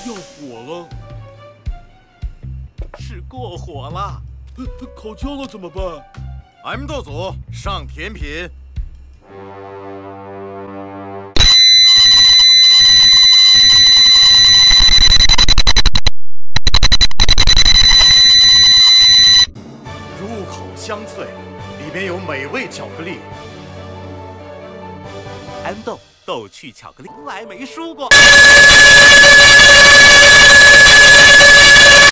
要火了， 是过火了。 烤焦了怎么办 ？M 豆组上甜品。入口香脆，里面有美味巧克力。M 豆去巧克力，从来没输过。